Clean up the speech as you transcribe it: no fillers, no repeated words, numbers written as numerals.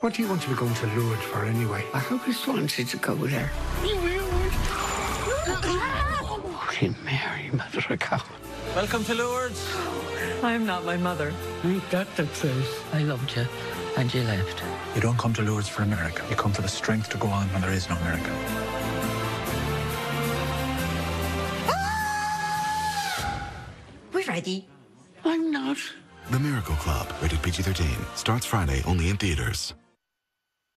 What do you want to be going to Lourdes for anyway? I always wanted to go there. Holy Mary, Mother of God. Welcome to Lourdes. I'm not my mother. Ain't that the truth? I loved you, and you left. You don't come to Lourdes for America. You come for the strength to go on when there is no America. We're ready. I'm not. The Miracle Club, rated PG-13, starts Friday only in theaters.